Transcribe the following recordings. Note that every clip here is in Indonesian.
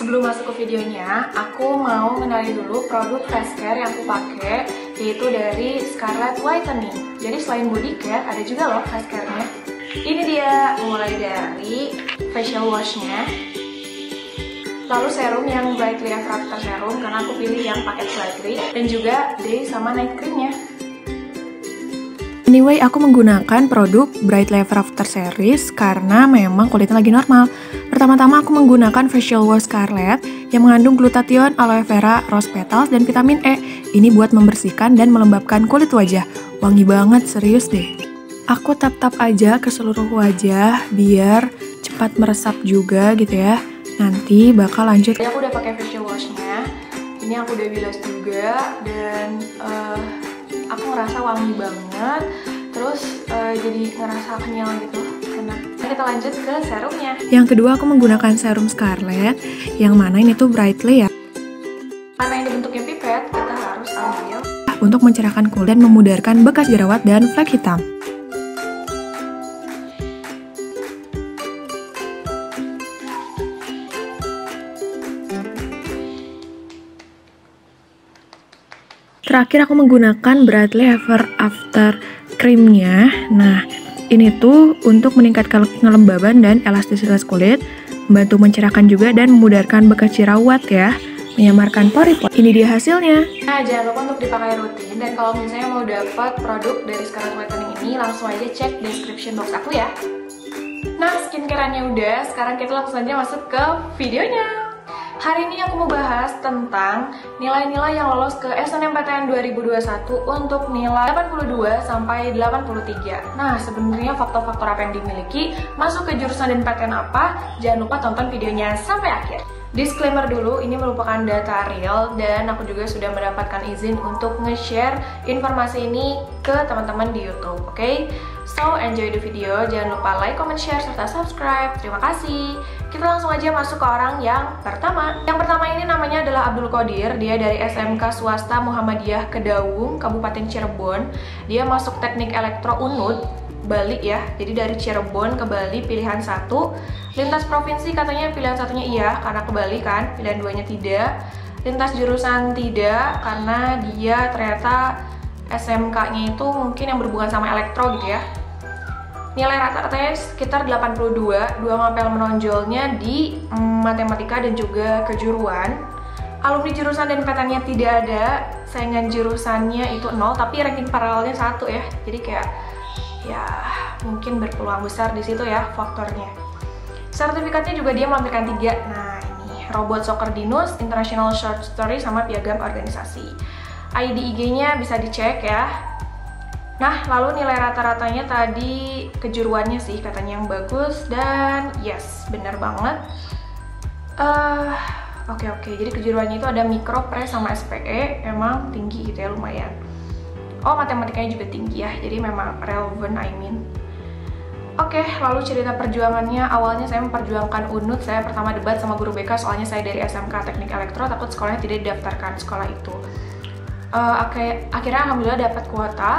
sebelum masuk ke videonya, aku mau mengenali dulu produk face care yang aku pakai, yaitu dari Scarlett Whitening. Jadi selain body care, ada juga loh face care-nya. Ini dia, mulai dari facial wash-nya, lalu serum yang Brightly Ever After Serum, karena aku pilih yang paket Brightly, dan juga day sama night cream-nya. Anyway, aku menggunakan produk Brightly Ever After Series karena memang kulitnya lagi normal. Pertama-tama aku menggunakan facial wash Scarlett yang mengandung glutathione, aloe vera, rose petals, dan vitamin E. Ini buat membersihkan dan melembabkan kulit wajah. Wangi banget, serius deh. Aku tap-tap aja ke seluruh wajah biar cepat meresap juga gitu ya. Nanti bakal lanjut. Aku udah pakai facial wash-nya. Ini aku udah bilas juga dan aku ngerasa wangi banget, terus jadi ngerasa kenyal gitu, enak. Kita lanjut ke serumnya. Yang kedua aku menggunakan serum Scarlett, yang mana ini tuh Brightly ya. Karena ini bentuknya pipet, kita harus ambil untuk mencerahkan kulit dan memudarkan bekas jerawat dan flek hitam. Terakhir aku menggunakan Brightly Ever After Cream-nya. Nah, ini tuh untuk meningkatkan kelembaban dan elastisitas kulit, membantu mencerahkan juga dan memudarkan bekas jerawat ya, menyamarkan pori-pori. Ini dia hasilnya. Nah, jangan lupa untuk dipakai rutin, dan kalau misalnya mau dapat produk dari Scarlett Whitening ini, langsung aja cek description box aku ya. Nah, skincare-nya udah, sekarang kita langsung aja masuk ke videonya. Hari ini aku mau bahas tentang nilai-nilai yang lolos ke SNMPTN 2021 untuk nilai 82 sampai 83. Nah, sebenarnya faktor-faktor apa yang dimiliki, masuk ke jurusan dan PTN apa, jangan lupa tonton videonya sampai akhir. Disclaimer dulu, ini merupakan data real dan aku juga sudah mendapatkan izin untuk nge-share informasi ini ke teman-teman di YouTube, oke? So, enjoy the video, jangan lupa like, comment, share, serta subscribe. Terima kasih. Kita langsung aja masuk ke orang yang pertama. Yang pertama ini namanya adalah Abdul Qadir. Dia dari SMK Swasta Muhammadiyah Kedaung, Kabupaten Cirebon. Dia masuk teknik elektro UNUD, Bali ya. Jadi dari Cirebon ke Bali pilihan 1. Lintas provinsi katanya pilihan satunya iya, karena ke Bali kan. Pilihan 2-nya tidak. Lintas jurusan tidak, karena dia ternyata SMK-nya itu mungkin yang berhubungan sama elektro gitu ya. Nilai rata-ratanya sekitar 82, 2 mapel menonjolnya di matematika dan juga kejuruan. Alumni jurusan dan PTN-nya tidak ada, saingan jurusannya itu 0, tapi ranking paralelnya 1 ya. Jadi kayak ya mungkin berpeluang besar di situ ya faktornya. Sertifikatnya juga dia melampirkan 3. Nah, ini Robot Soccer Dinus, International Short Story, sama Piagam Organisasi. ID IG-nya bisa dicek ya. Nah, lalu nilai rata-ratanya tadi kejuruannya sih katanya yang bagus, dan yes, bener banget. Oke. Jadi kejuruannya itu ada mikro, pre, sama SPE, emang tinggi gitu ya, lumayan. Oh, matematikanya juga tinggi ya, jadi memang relevant, Oke, lalu cerita perjuangannya. Awalnya saya memperjuangkan UNUD, saya pertama debat sama guru BK, soalnya saya dari SMK Teknik Elektro, takut sekolahnya tidak didaftarkan sekolah itu. Akhirnya alhamdulillah dapat kuota.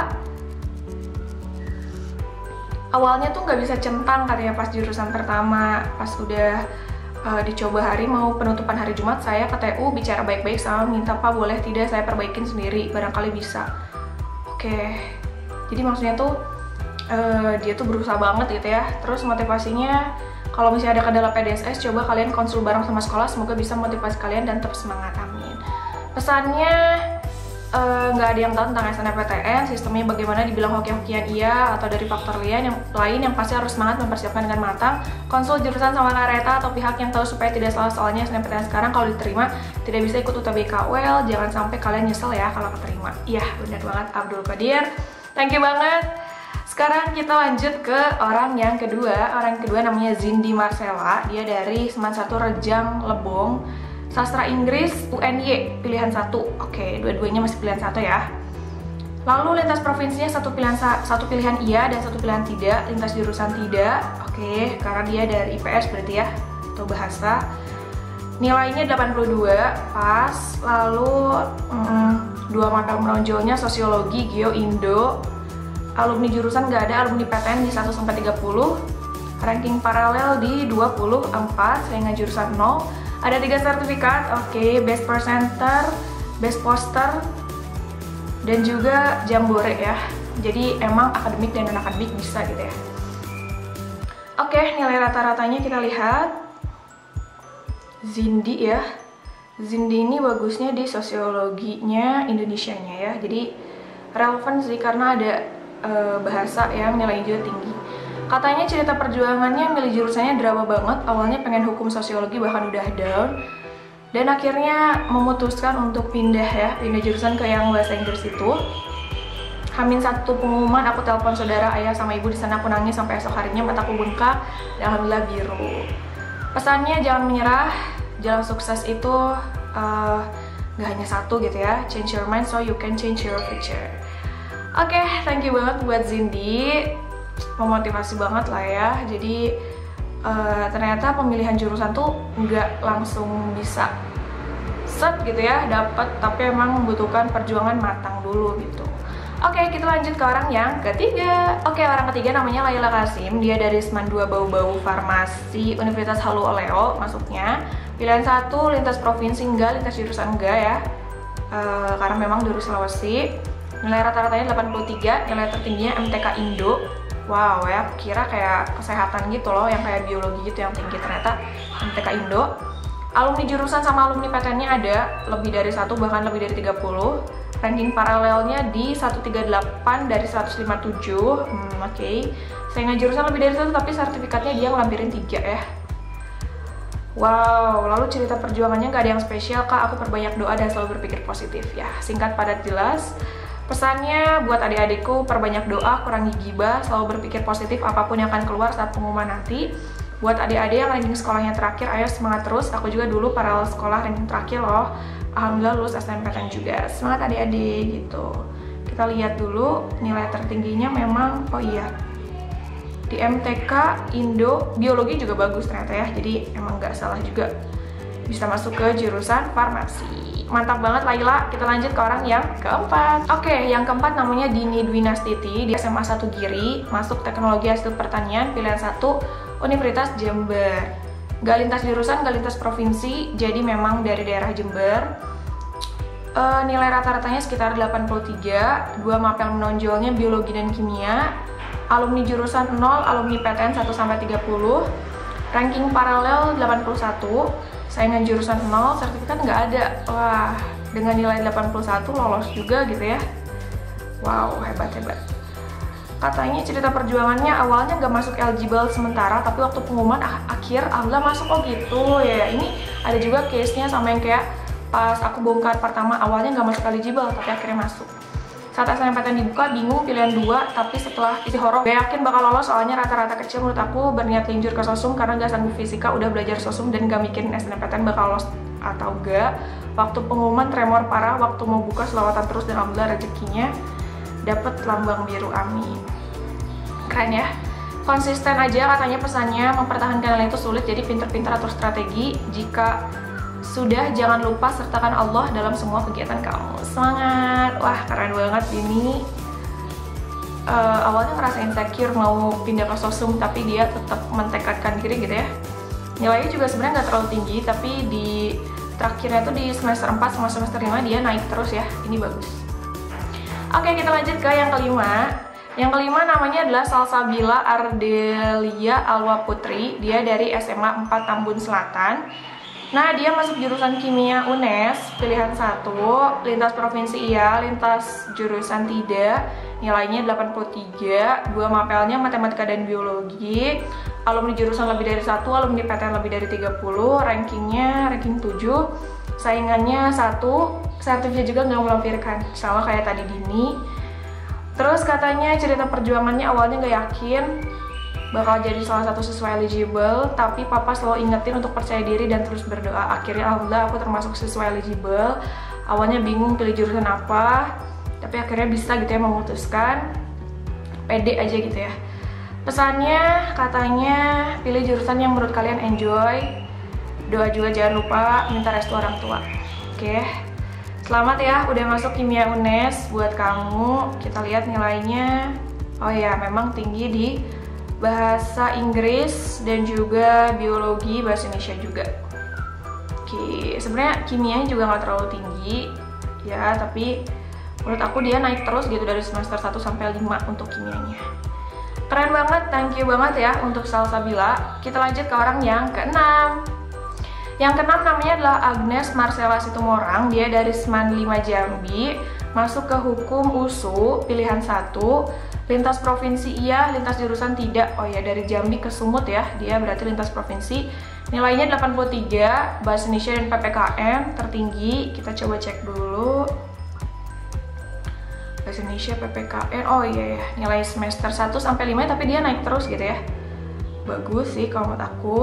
Awalnya tuh nggak bisa centang katanya pas jurusan pertama, pas udah dicoba hari mau penutupan hari Jumat, saya ke TU bicara baik-baik sama minta Pak boleh tidak saya perbaikin sendiri, barangkali bisa. Oke, jadi maksudnya tuh dia tuh berusaha banget gitu ya. Terus motivasinya, kalau misalnya ada kendala PDSS, coba kalian konsul bareng sama sekolah, semoga bisa motivasi kalian dan tetap semangat, amin. Pesannya, nggak ada yang tahu tentang SNMPTN, sistemnya bagaimana, dibilang hoki-hokian iya, atau dari faktor lain yang pasti harus semangat mempersiapkan dengan matang, konsul jurusan sama kareta atau pihak yang tahu supaya tidak salah, soalnya SNMPTN sekarang kalau diterima tidak bisa ikut UTBK. Well, jangan sampai kalian nyesel ya kalau keterima. Iya, benar banget Abdul Qadir, thank you banget. Sekarang kita lanjut ke orang yang kedua. Orang yang kedua namanya Zindi Marcella, dia dari Seman 1 Rejang Lebong, Sastra Inggris UNY pilihan 1. Oke, dua-duanya masih pilihan 1 ya. Lalu lintas provinsinya satu pilihan iya dan satu pilihan tidak, lintas jurusan tidak. Oke, karena dia dari IPS berarti ya, atau bahasa. Nilainya 82, pas. Lalu 2 mapel menonjolnya sosiologi, geo, Indo. Alumni jurusan nggak ada, alumni PTN di 1-30. Ranking paralel di 24, saingan jurusan 0. Ada 3 sertifikat, oke, Best Presenter, Best Poster, dan juga Jambore ya. Jadi emang akademik dan non-akademik bisa gitu ya. Oke, nilai rata-ratanya kita lihat. Zindi ya. Zindi ini bagusnya di sosiologinya Indonesianya ya. Jadi relevan sih karena ada bahasa yang nilainya juga tinggi. Katanya cerita perjuangannya milih jurusannya drama banget. Awalnya pengen hukum sosiologi bahkan udah down. Dan akhirnya memutuskan untuk pindah jurusan ke yang bahasa Inggris itu. Hamin 1 pengumuman, aku telepon saudara, ayah sama ibu di sana, aku nangis sampai esok harinya mataku bengkak dan alhamdulillah biru. Pesannya jangan menyerah, jalan sukses itu gak hanya satu gitu ya. Change your mind so you can change your future. Oke, thank you banget buat Zindi, memotivasi banget lah ya. Jadi ternyata pemilihan jurusan tuh nggak langsung bisa set gitu ya dapat, tapi emang membutuhkan perjuangan matang dulu gitu. Oke, kita lanjut ke orang yang ketiga. Oke, orang ketiga namanya Laila Kasim. Dia dari Seman 2 Bau-Bau Farmasi Universitas Halu Oleo masuknya. Pilihan 1 lintas provinsi enggak, lintas jurusan enggak ya. Karena memang dari Sulawesi. Nilai rata-ratanya 83, nilai tertingginya MTK Indo. Wow ya, kira kayak kesehatan gitu loh, yang kayak biologi gitu yang tinggi, ternyata MTK Indo. Alumni jurusan sama alumni PTN-nya ada lebih dari 1, bahkan lebih dari 30. Ranking paralelnya di 138 dari 157. Oke. Saingan jurusan lebih dari 1, tapi sertifikatnya dia ngelampirin 3 ya. Wow, lalu cerita perjuangannya gak ada yang spesial kak, aku perbanyak doa dan selalu berpikir positif ya. Singkat padat jelas. Pesannya buat adik-adikku, perbanyak doa, kurangi gibah, selalu berpikir positif apapun yang akan keluar saat pengumuman nanti. Buat adik-adik yang ranking sekolahnya terakhir, ayo semangat terus. Aku juga dulu paralel sekolah ranking terakhir loh. Alhamdulillah lulus SNMPTN juga. Semangat adik-adik gitu. Kita lihat dulu nilai tertingginya memang, oh iya, di MTK Indo biologi juga bagus ternyata ya. Jadi emang nggak salah juga bisa masuk ke jurusan farmasi. Mantap banget Laila. Kita lanjut ke orang yang keempat. Oke, yang keempat namanya Dini Dwinastiti. Di SMA 1 Giri, masuk teknologi hasil pertanian, pilihan 1 Universitas Jember. Gak lintas jurusan, gak lintas provinsi, jadi memang dari daerah Jember. Nilai rata-ratanya sekitar 83, 2 mapel menonjolnya biologi dan kimia. Alumni jurusan 0, alumni PTN 1-30. Ranking paralel 81, saingan jurusan 0, sertifikat nggak ada. Wah, dengan nilai 81 lolos juga gitu ya. Wow, hebat-hebat. Katanya cerita perjuangannya awalnya nggak masuk eligible sementara, tapi waktu pengumuman akhir alhamdulillah masuk. Oh gitu ya. Ini ada juga case-nya sama yang kayak pas aku bongkar pertama, awalnya nggak masuk eligible tapi akhirnya masuk. Saat SNMPTN dibuka bingung pilihan 2, tapi setelah isi horor gak yakin bakal lolos, soalnya rata-rata kecil menurut aku. Berniat linjur ke sosum karena gak sanggup fisika, udah belajar sosum dan gak mikirin SNMPTN bakal lolos atau gak. Waktu pengumuman tremor parah, waktu mau buka selawatan terus dan alhamdulillah rezekinya dapet lambang biru, amin. Keren ya. Konsisten aja katanya pesannya, mempertahankan nilai itu sulit, jadi pinter-pinter atur strategi. Jika sudah, jangan lupa sertakan Allah dalam semua kegiatan kamu. Semangat. Wah, keren banget ini. Awalnya ngerasa insecure mau pindah ke sosum, tapi dia tetap mentekadkan diri gitu ya. Nilainya juga sebenarnya nggak terlalu tinggi, tapi di terakhirnya tuh di semester 4 sama semester 5 dia naik terus ya. Ini bagus. Oke, kita lanjut ke yang kelima. Yang kelima namanya adalah Salsabila Ardelia Alwa Putri. Dia dari SMA 4 Tambun Selatan. Nah, dia masuk jurusan kimia UNES, pilihan 1, lintas provinsi iya, lintas jurusan tidak. Nilainya 83, 2 mapelnya matematika dan biologi. Alumni jurusan lebih dari 1, alumni PTN lebih dari 30, rankingnya ranking 7. Saingannya 1, sertifikatnya juga nggak melampirkan, sama kayak tadi Dini. Terus katanya cerita perjuangannya awalnya nggak yakin bakal jadi salah satu siswa eligible, tapi papa selalu ingetin untuk percaya diri dan terus berdoa. Akhirnya alhamdulillah aku termasuk siswa eligible. Awalnya bingung pilih jurusan apa, tapi akhirnya bisa gitu ya memutuskan. Pede aja gitu ya. Pesannya katanya pilih jurusan yang menurut kalian enjoy. Doa juga jangan lupa minta restu orang tua. Oke. Selamat ya udah masuk kimia UNES buat kamu. Kita lihat nilainya. Oh ya, memang tinggi di bahasa Inggris dan juga biologi, bahasa Indonesia juga. Oke, sebenarnya kimianya juga nggak terlalu tinggi ya, tapi menurut aku dia naik terus gitu dari semester 1 sampai 5 untuk kimianya. Keren banget, thank you banget ya untuk Salsabila. Kita lanjut ke orang yang keenam. Yang keenam namanya adalah Agnes Marcella Situmorang. Dia dari Seman 5 Jambi, masuk ke Hukum USU, pilihan 1. Lintas provinsi iya, lintas jurusan tidak. Oh ya, dari Jambi ke Sumut ya, dia berarti lintas provinsi. Nilainya 83, Bahasa Indonesia dan PPKN tertinggi. Kita coba cek dulu. Bahasa Indonesia PPKN, oh iya ya, nilai semester 1 sampai 5 tapi dia naik terus gitu ya. Bagus sih kalau menurut aku.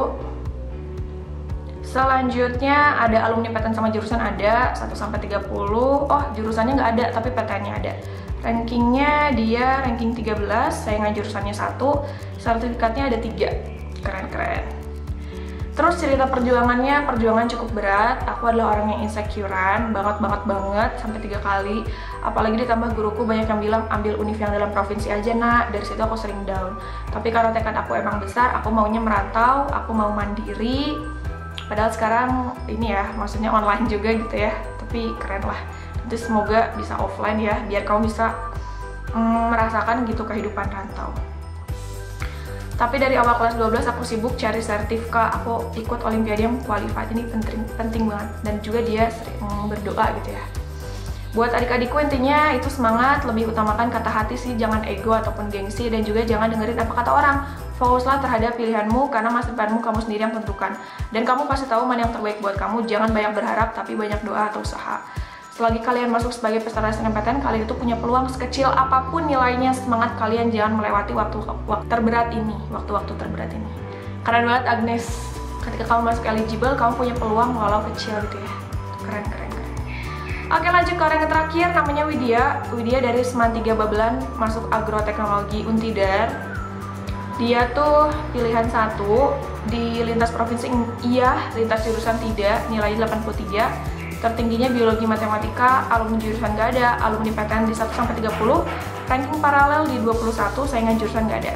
Selanjutnya ada alumni PTN sama jurusan ada 1 sampai 30. Oh, jurusannya nggak ada tapi PTN-nya ada. Rankingnya dia ranking 13, saingan jurusannya 1, sertifikatnya ada 3. Keren-keren. Terus cerita perjuangannya, perjuangan cukup berat. Aku adalah orang yang insecurean, banget sampai 3 kali. Apalagi ditambah guruku banyak yang bilang ambil univ yang dalam provinsi aja nak. Dari situ aku sering down. Tapi karena tekad aku emang besar, aku maunya merantau, aku mau mandiri. Padahal sekarang ini ya, maksudnya online juga gitu ya. Tapi keren lah. Jadi semoga bisa offline ya, biar kamu bisa merasakan gitu kehidupan rantau. Tapi dari awal kelas 12 aku sibuk cari sertifika, aku ikut olimpiade yang qualified, ini penting banget. Dan juga dia sering berdoa gitu ya. Buat adik-adikku intinya itu semangat, lebih utamakan kata hati sih, jangan ego ataupun gengsi, dan juga jangan dengerin apa kata orang. Fokuslah terhadap pilihanmu, karena masa depanmu kamu sendiri yang tentukan. Dan kamu pasti tahu mana yang terbaik buat kamu, jangan banyak berharap tapi banyak doa atau usaha. Selagi kalian masuk sebagai peserta SNMPTN, kalian itu punya peluang sekecil apapun nilainya. Semangat kalian, jangan melewati waktu terberat ini, waktu-waktu terberat ini. Keren banget Agnes, ketika kamu masuk eligible, kamu punya peluang walau kecil gitu ya. Keren. Oke, lanjut ke orang yang terakhir, namanya Widya. Widya dari Seman 3 Babelan, masuk agroteknologi Untidar. Dia tuh pilihan 1 di lintas provinsi iya, lintas jurusan tidak, nilainya 83. Tertingginya biologi matematika, alumni jurusan nggak ada, alumni PTN di 1 sampai 30, ranking paralel di 21, saingan jurusan nggak ada.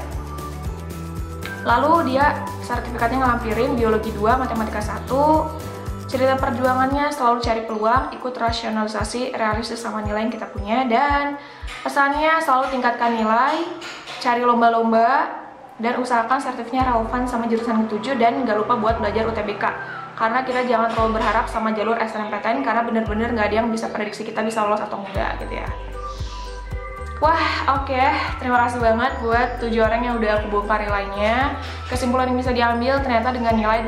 Lalu dia sertifikatnya ngelampirin biologi 2, matematika 1. Cerita perjuangannya selalu cari peluang, ikut rasionalisasi, realistis sama nilai yang kita punya, dan pesannya selalu tingkatkan nilai, cari lomba-lomba, dan usahakan sertifikatnya relevan sama jurusan ke-7, dan nggak lupa buat belajar UTBK. Karena kita jangan terlalu berharap sama jalur SNMPTN, karena bener-bener nggak ada yang bisa prediksi kita bisa lolos atau enggak gitu ya. Wah, oke. Terima kasih banget buat 7 orang yang udah aku bongkar nilainya. Kesimpulan yang bisa diambil ternyata dengan nilai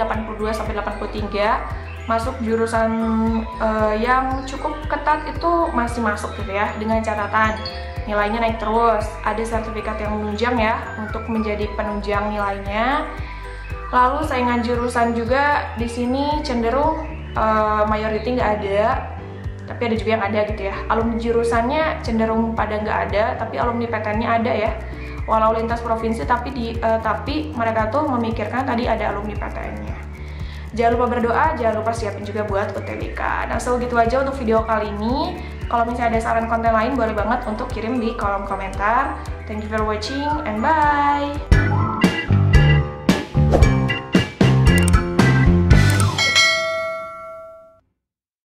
82-83 masuk jurusan yang cukup ketat itu masih masuk gitu ya, dengan catatan nilainya naik terus, ada sertifikat yang menunjang ya untuk menjadi penunjang nilainya. Lalu saingan jurusan juga di sini cenderung mayority nggak ada, tapi ada juga yang ada gitu ya. Alumni jurusannya cenderung pada nggak ada, tapi alumni PTN-nya ada ya. Walau lintas provinsi, tapi mereka tuh memikirkan tadi ada alumni PTN-nya. Jangan lupa berdoa, jangan lupa siapin juga buat UTBK. Nah, segitu aja untuk video kali ini. Kalau misalnya ada saran konten lain, boleh banget untuk kirim di kolom komentar. Thank you for watching and bye!